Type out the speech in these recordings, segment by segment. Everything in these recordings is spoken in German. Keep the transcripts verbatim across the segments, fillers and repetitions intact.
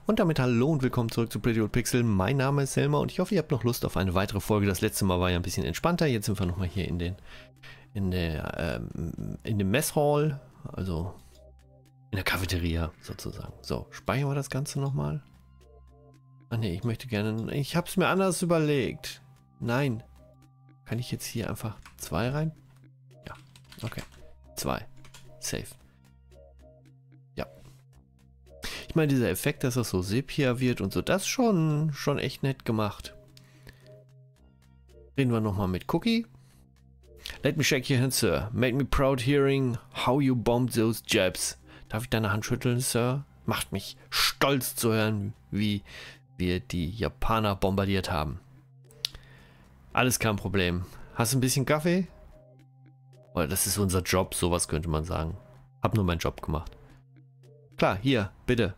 Und damit hallo und willkommen zurück zu Pretty Old Pixel. Mein Name ist Selma und ich hoffe, ihr habt noch Lust auf eine weitere Folge. Das letzte Mal war ja ein bisschen entspannter. Jetzt sind wir nochmal hier in den in der ähm, in dem Messhall, also in der Cafeteria sozusagen. So, speichern wir das Ganze nochmal. Ah ne, ich möchte gerne. Ich habe es mir anders überlegt. Nein. Kann ich jetzt hier einfach zwei rein? Ja, okay. Zwei. Safe. Ja. Ich meine, dieser Effekt, dass das so sepia wird und so, das ist schon, schon echt nett gemacht. Reden wir nochmal mit Cookie. Let me shake your hand, sir. Made me proud hearing how you bombed those Japs. Darf ich deine Hand schütteln, Sir? Macht mich stolz zu hören, wie wir die Japaner bombardiert haben. Alles kein Problem. Hast du ein bisschen Kaffee? Oder das ist unser Job, sowas könnte man sagen. Hab nur meinen Job gemacht. Klar, hier, bitte.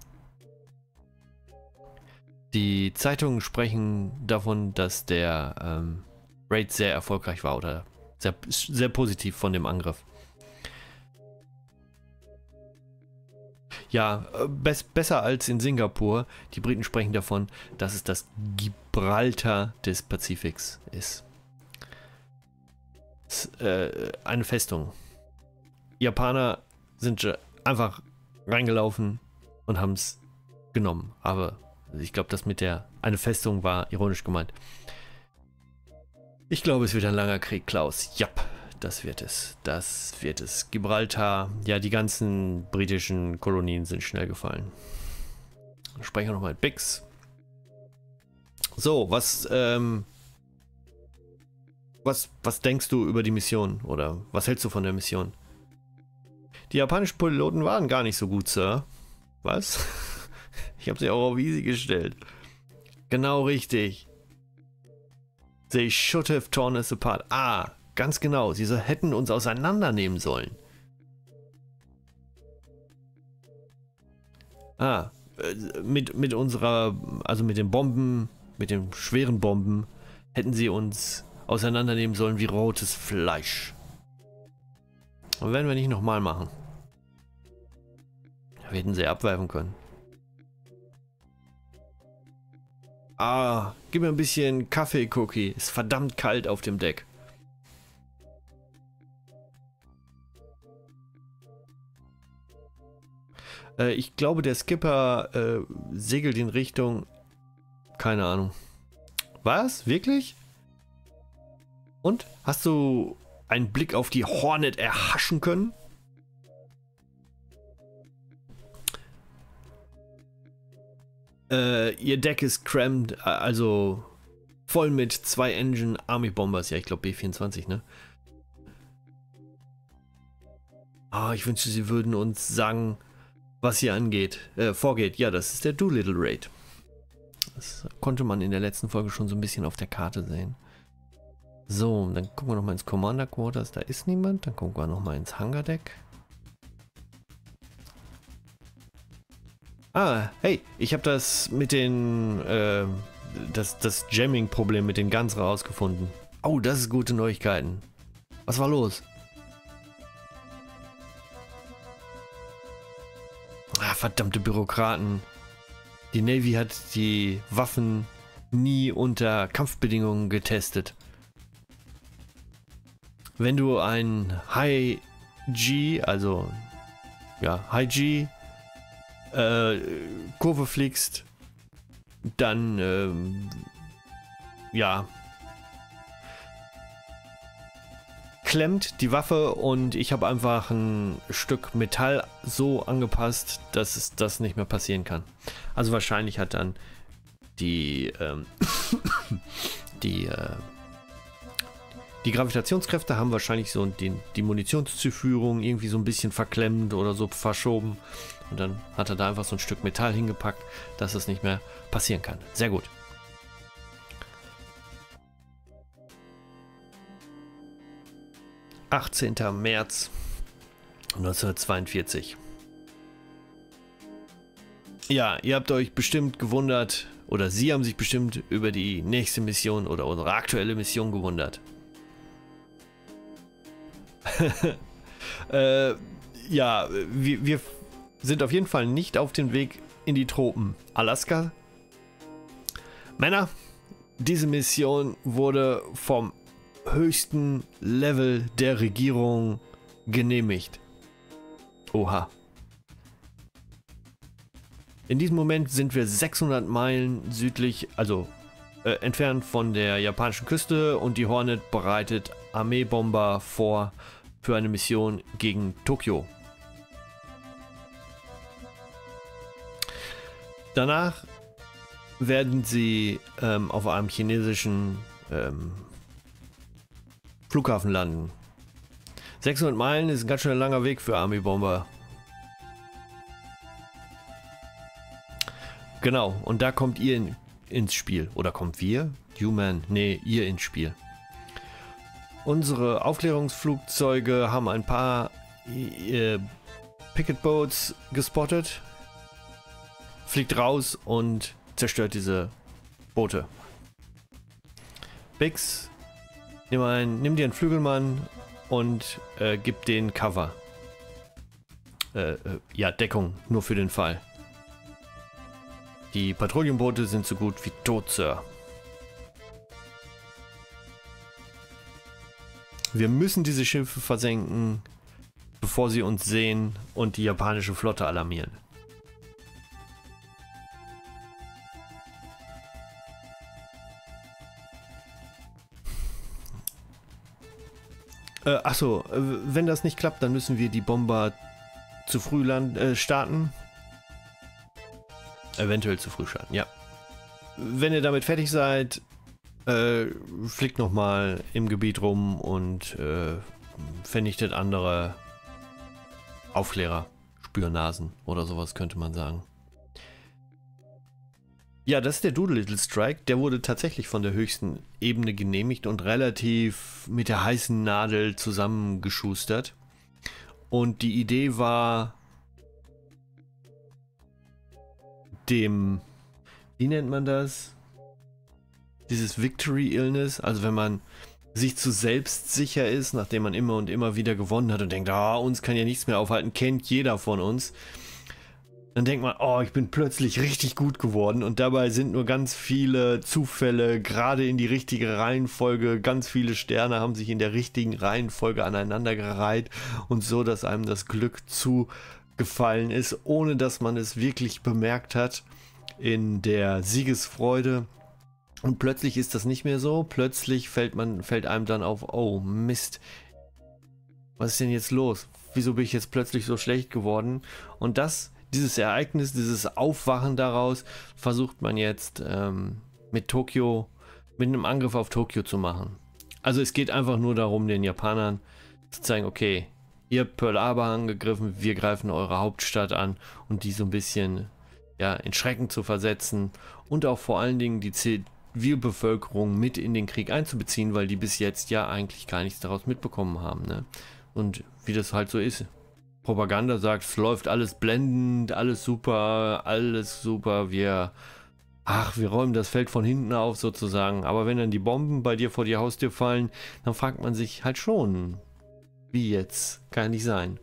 Die Zeitungen sprechen davon, dass der ähm, Raid sehr erfolgreich war oder sehr, sehr positiv von dem Angriff. Ja, be besser als in Singapur. Die Briten sprechen davon, dass es das Gibraltar des Pazifiks ist. Es, äh, eine Festung. Japaner sind einfach reingelaufen und haben es genommen. Aber ich glaube, das mit der eine Festung war ironisch gemeint. Ich glaube, es wird ein langer Krieg, Klaus. Ja, das wird es. Das wird es. Gibraltar. Ja, die ganzen britischen Kolonien sind schnell gefallen. Sprechen wir nochmal mit Bix. So, was, ähm, was, was denkst du über die Mission? Oder was hältst du von der Mission? Die japanischen Piloten waren gar nicht so gut, Sir. Was? Ich habe sie auch auf easy gestellt. Genau richtig. They should have torn us apart. Ah, ganz genau. Sie so hätten uns auseinandernehmen sollen. Ah, mit, mit unserer, also mit den Bomben, mit den schweren Bomben, hätten sie uns auseinandernehmen sollen wie rotes Fleisch. Und werden wir nicht nochmal machen. Wir hätten sie abwerfen können. Ah, gib mir ein bisschen Kaffee, Cookie. Ist verdammt kalt auf dem Deck. Äh, ich glaube, der Skipper äh, segelt in Richtung... Keine Ahnung. Was? Wirklich? Und? Hast du einen Blick auf die Hornet erhaschen können? Uh, ihr Deck ist crammed, also voll mit zwei Engine Army Bombers. Ja, ich glaube B vierundzwanzig, ne? Ah, ich wünschte, sie würden uns sagen, was hier angeht, äh, vorgeht. Ja, das ist der Doolittle Raid. Das konnte man in der letzten Folge schon so ein bisschen auf der Karte sehen. So, dann gucken wir noch mal ins Commander Quarters. Da ist niemand. Dann gucken wir noch mal ins Hangar Deck. Ah, hey, ich habe das mit den, äh, das, das Jamming-Problem mit den Guns rausgefunden. Oh, das ist gute Neuigkeiten. Was war los? Ah, verdammte Bürokraten. Die Navy hat die Waffen nie unter Kampfbedingungen getestet. Wenn du ein High G, also ja, High G Äh, Kurve fliegst, dann ähm, ja, klemmt die Waffe und ich habe einfach ein Stück Metall so angepasst, dass es das nicht mehr passieren kann. Also wahrscheinlich hat dann die ähm, die äh, die Gravitationskräfte haben wahrscheinlich so den, die Munitionszuführung irgendwie so ein bisschen verklemmt oder so verschoben. Und dann hat er da einfach so ein Stück Metall hingepackt, dass es nicht mehr passieren kann. Sehr gut. achtzehnter März neunzehnhundertzweiundvierzig. Ja, ihr habt euch bestimmt gewundert, oder sie haben sich bestimmt über die nächste Mission oder unsere aktuelle Mission gewundert. äh, ja, wir, wir sind auf jeden Fall nicht auf dem Weg in die Tropen. Alaska. Männer, diese Mission wurde vom höchsten Level der Regierung genehmigt. Oha. In diesem Moment sind wir sechshundert Meilen südlich, also äh, entfernt von der japanischen Küste, und die Hornet bereitet Armeebomber vor für eine Mission gegen Tokio. Danach werden sie ähm, auf einem chinesischen ähm, Flughafen landen. sechshundert Meilen ist ein ganz schön langer Weg für Armeebomber. Genau, und da kommt ihr in, ins Spiel. Oder kommt wir? Human? Nee, ihr ins Spiel. Unsere Aufklärungsflugzeuge haben ein paar äh, Picket Boats gespottet. Fliegt raus und zerstört diese Boote. Bix, nimm, ein, nimm dir einen Flügelmann und äh, gib den Cover. Äh, äh, ja, Deckung, nur für den Fall. Die Patrouillenboote sind so gut wie tot, Sir. Wir müssen diese Schiffe versenken, bevor sie uns sehen und die japanische Flotte alarmieren. Äh, achso, wenn das nicht klappt, dann müssen wir die Bomber zu früh land äh, starten. Eventuell zu früh starten, ja. Wenn ihr damit fertig seid, äh, flickt nochmal im Gebiet rum und äh, vernichtet andere Aufklärer, Spürnasen oder sowas, könnte man sagen. Ja, das ist der Doolittle Strike. Der wurde tatsächlich von der höchsten Ebene genehmigt und relativ mit der heißen Nadel zusammengeschustert. Und die Idee war, dem, wie nennt man das? Dieses Victory Illness, also wenn man sich zu selbstsicher ist, nachdem man immer und immer wieder gewonnen hat und denkt, ah, uns kann ja nichts mehr aufhalten, kennt jeder von uns. Dann denkt man, oh, ich bin plötzlich richtig gut geworden, und dabei sind nur ganz viele Zufälle gerade in die richtige Reihenfolge, ganz viele Sterne haben sich in der richtigen Reihenfolge aneinandergereiht und so, dass einem das Glück zugefallen ist, ohne dass man es wirklich bemerkt hat in der Siegesfreude. Und plötzlich ist das nicht mehr so, plötzlich fällt man, fällt einem dann auf, oh Mist, was ist denn jetzt los? Wieso bin ich jetzt plötzlich so schlecht geworden? Und das Dieses Ereignis, dieses Aufwachen daraus, versucht man jetzt ähm, mit Tokio, mit einem Angriff auf Tokio zu machen. Also es geht einfach nur darum, den Japanern zu zeigen, okay, ihr habt Pearl Harbor angegriffen, wir greifen eure Hauptstadt an, und die so ein bisschen ja, in Schrecken zu versetzen und auch vor allen Dingen die Zivilbevölkerung mit in den Krieg einzubeziehen, weil die bis jetzt ja eigentlich gar nichts daraus mitbekommen haben, ne? Und wie das halt so ist. Propaganda sagt, es läuft alles blendend, alles super, alles super, wir, ach, wir räumen das Feld von hinten auf sozusagen. Aber wenn dann die Bomben bei dir vor die Haustür fallen, dann fragt man sich halt schon, wie jetzt? Kann nicht sein.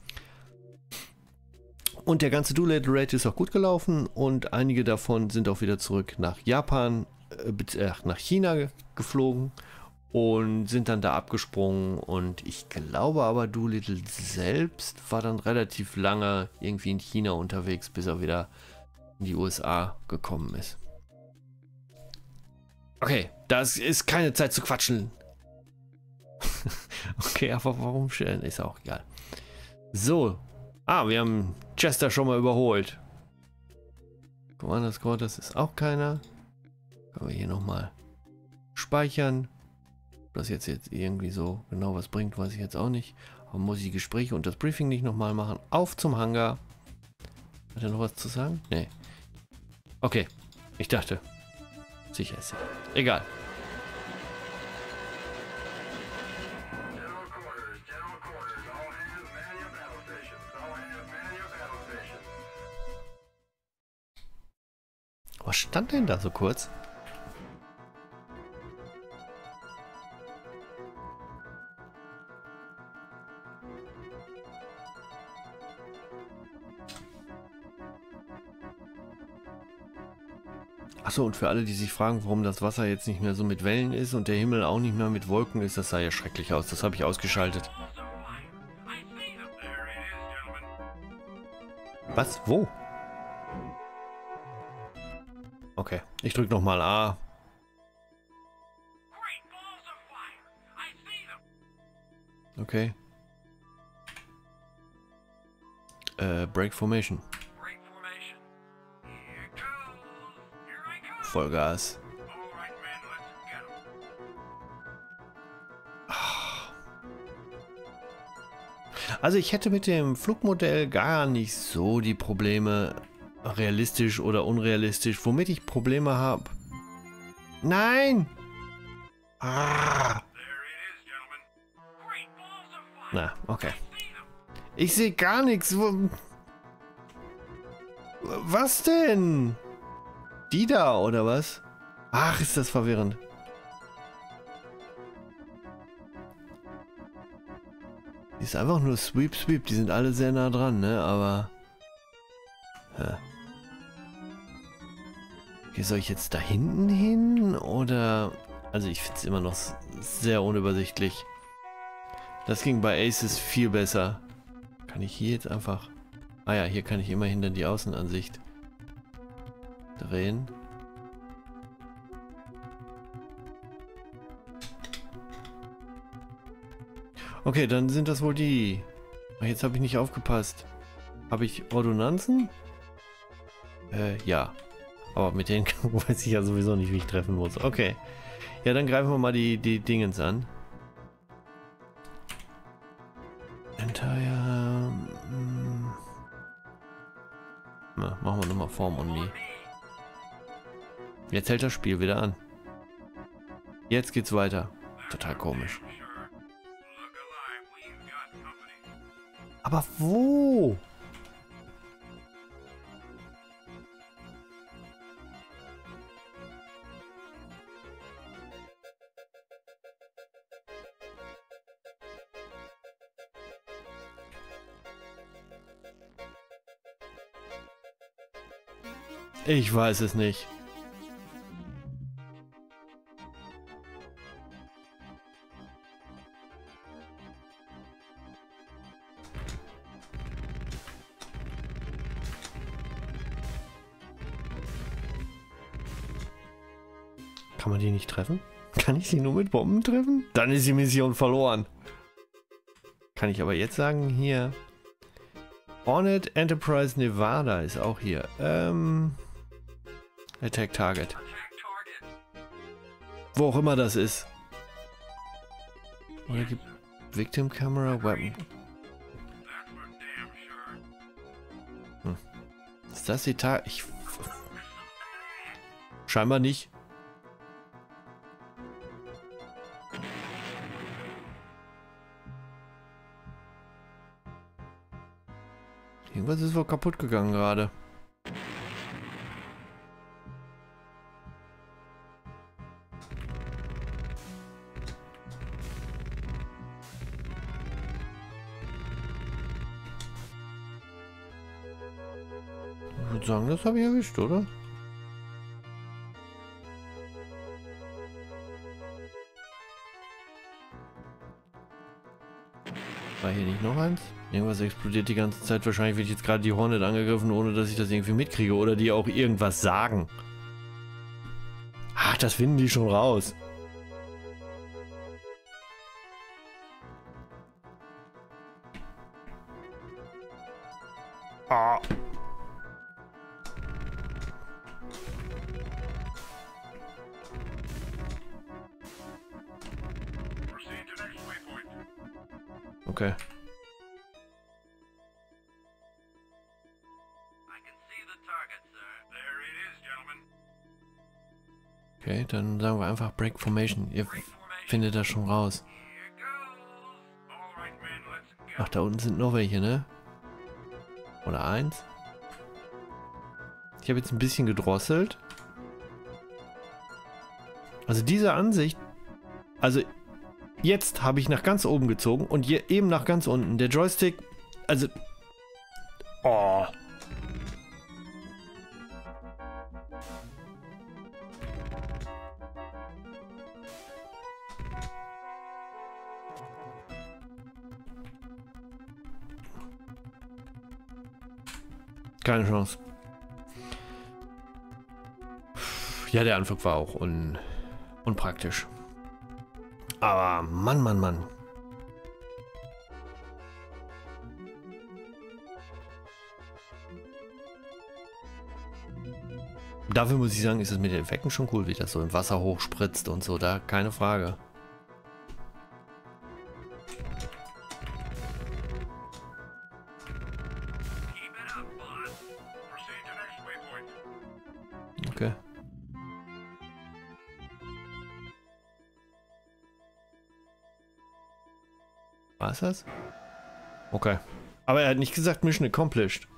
Und der ganze Doolittle Raid ist auch gut gelaufen, und einige davon sind auch wieder zurück nach Japan, äh, nach China geflogen und sind dann da abgesprungen, und ich glaube aber Doolittle selbst war dann relativ lange irgendwie in China unterwegs, bis er wieder in die U S A gekommen ist. Okay, das ist keine Zeit zu quatschen. Okay, aber warum stellen? Ist auch egal. So, ah, wir haben Chester schon mal überholt. Commander Squad, das ist auch keiner. Können wir hier nochmal speichern. Das jetzt jetzt irgendwie so genau was bringt, weiß ich jetzt auch nicht. Aber muss ich die Gespräche und das Briefing nicht nochmal machen. Auf zum Hangar. Hat er noch was zu sagen? Nee. Okay. Ich dachte. Sicher ist er. Egal. Was stand denn da so kurz? Achso, und für alle, die sich fragen, warum das Wasser jetzt nicht mehr so mit Wellen ist und der Himmel auch nicht mehr mit Wolken ist, das sah ja schrecklich aus. Das habe ich ausgeschaltet. Was? Wo? Okay, ich drücke nochmal A. Okay. Äh, Break Formation. Vollgas. Also ich hätte mit dem Flugmodell gar nicht so die Probleme, realistisch oder unrealistisch. Womit ich Probleme habe. Nein! Ah. Na, okay. Ich sehe gar nichts. Was denn? Die da, oder was? Ach, ist das verwirrend. Die ist einfach nur Sweep, Sweep. Die sind alle sehr nah dran, ne? Aber... Ja. Okay, soll ich jetzt da hinten hin? Oder... Also ich finde es immer noch sehr unübersichtlich. Das ging bei Aces viel besser. Kann ich hier jetzt einfach... Ah ja, hier kann ich immerhin dann die Außenansicht drehen. Okay, dann sind das wohl die... Ach, jetzt habe ich nicht aufgepasst. Habe ich Ordonnanzen? Äh, ja. Aber mit denen weiß ich ja sowieso nicht, wie ich treffen muss. Okay. Ja, dann greifen wir mal die, die Dingens an. Entire... Mm, na, machen wir nochmal Form Only. Jetzt hält das Spiel wieder an. Jetzt geht's weiter. Total komisch. Aber wo? Ich weiß es nicht. Kann man die nicht treffen? Kann ich sie nur mit Bomben treffen? Dann ist die Mission verloren. Kann ich aber jetzt sagen, hier... Hornet Enterprise Nevada ist auch hier. Ähm... Attack Target. Wo auch immer das ist. Oder gibt Victim Camera Weapon. Hm. Ist das die Tag? Ich... Scheinbar nicht. Irgendwas ist wohl kaputt gegangen gerade. Ich würde sagen, das habe ich erwischt, oder? War hier nicht noch eins? Irgendwas explodiert die ganze Zeit. Wahrscheinlich wird jetzt gerade die Hornet angegriffen, ohne dass ich das irgendwie mitkriege. Oder die auch irgendwas sagen. Ach, das finden die schon raus. Ah. Okay. Okay, dann sagen wir einfach Break Formation. Ihr findet das schon raus. Ach, da unten sind noch welche, ne? Oder eins? Ich habe jetzt ein bisschen gedrosselt. Also diese Ansicht... Also jetzt habe ich nach ganz oben gezogen und hier eben nach ganz unten. Der Joystick... Also... Oh... Keine Chance. Ja, der Anflug war auch un unpraktisch. Aber Mann, Mann, Mann. Dafür muss ich sagen, ist es mit den Effekten schon cool, wie das so im Wasser hochspritzt und so, da keine Frage. Okay. War es das? Okay. Aber er hat nicht gesagt Mission accomplished.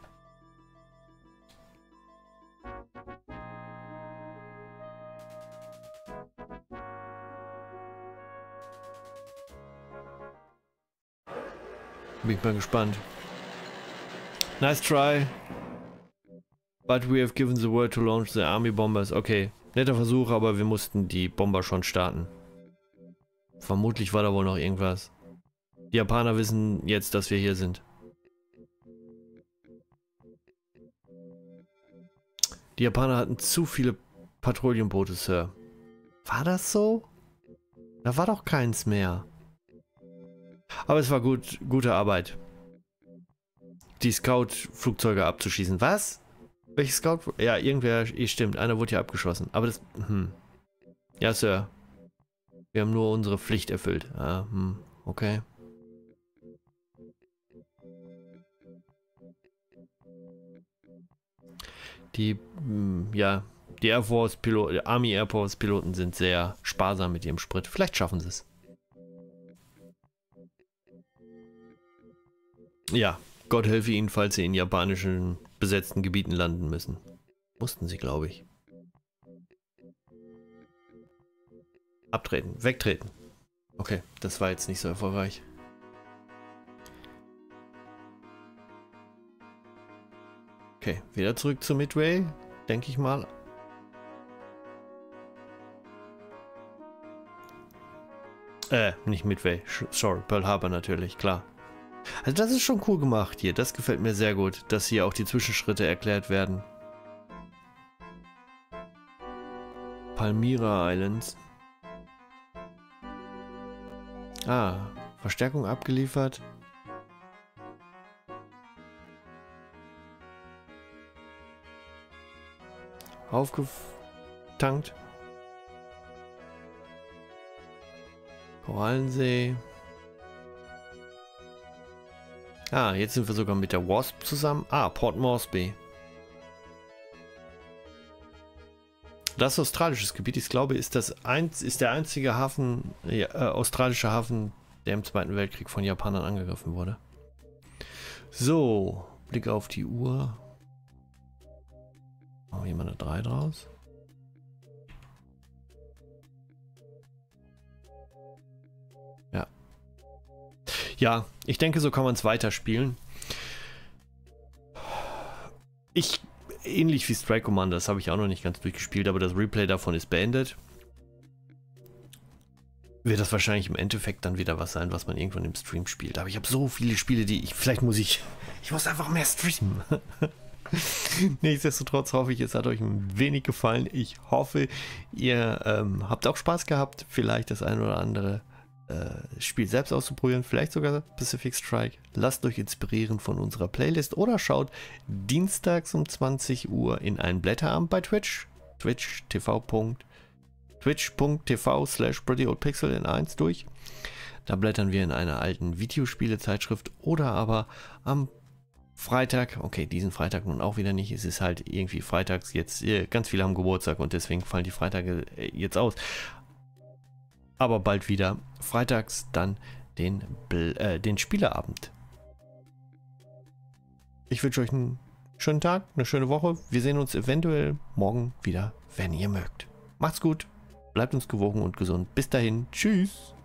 Bin ich mal gespannt. Nice try. But we have given the word to launch the army bombers. Okay, netter Versuch, aber wir mussten die Bomber schon starten. Vermutlich war da wohl noch irgendwas. Die Japaner wissen jetzt, dass wir hier sind. Die Japaner hatten zu viele Patrouillenboote, Sir. War das so? Da war doch keins mehr. Aber es war gut, gute Arbeit. Die Scout-Flugzeuge abzuschießen. Was? Welche Scout? Ja, irgendwer, stimmt, einer wurde ja abgeschossen. Aber das, hm. Ja, Sir. Wir haben nur unsere Pflicht erfüllt. Ah, hm, okay. Die, hm, ja, die Air Force Piloten, Army Air Force Piloten sind sehr sparsam mit ihrem Sprit. Vielleicht schaffen sie es. Ja, Gott helfe ihnen, falls sie in japanischen besetzten Gebieten landen müssen. Mussten sie, glaube ich. Abtreten, wegtreten. Okay, das war jetzt nicht so erfolgreich. Okay, wieder zurück zu Midway, denke ich mal. Äh, nicht Midway, sorry, Pearl Harbor natürlich, klar. Also das ist schon cool gemacht hier, das gefällt mir sehr gut, dass hier auch die Zwischenschritte erklärt werden. Palmyra Islands. Ah, Verstärkung abgeliefert. Aufgetankt. Korallensee. Ah, jetzt sind wir sogar mit der Wasp zusammen. Ah, Port Moresby. Das australisches Gebiet, ich glaube, ist das eins, ist der einzige Hafen, ja, äh, australische Hafen, der im Zweiten Weltkrieg von Japanern angegriffen wurde. So, Blick auf die Uhr. Machen wir hier mal eine drei draus. Ja. Ja, ich denke, so kann man es weiterspielen. Ich, ähnlich wie Strike Commander, das habe ich auch noch nicht ganz durchgespielt, aber das Replay davon ist beendet. Wird das wahrscheinlich im Endeffekt dann wieder was sein, was man irgendwann im Stream spielt. Aber ich habe so viele Spiele, die ich, vielleicht muss ich, ich muss einfach mehr streamen. Nichtsdestotrotz hoffe ich, es hat euch ein wenig gefallen. Ich hoffe, ihr ähm, habt auch Spaß gehabt, vielleicht das ein oder andere äh, Spiel selbst auszuprobieren, vielleicht sogar Pacific Strike. Lasst euch inspirieren von unserer Playlist oder schaut dienstags um zwanzig Uhr in einen Blätterabend bei Twitch, twitch punkt t v. twitch punkt t v slash pretty old pixel in eins durch. Da blättern wir in einer alten Videospiele-Zeitschrift oder aber am Freitag, okay, diesen Freitag nun auch wieder nicht, es ist halt irgendwie freitags jetzt, ganz viele haben Geburtstag und deswegen fallen die Freitage jetzt aus. Aber bald wieder freitags dann den, äh, den Spieleabend. Ich wünsche euch einen schönen Tag, eine schöne Woche. Wir sehen uns eventuell morgen wieder, wenn ihr mögt. Macht's gut, bleibt uns gewogen und gesund. Bis dahin, tschüss.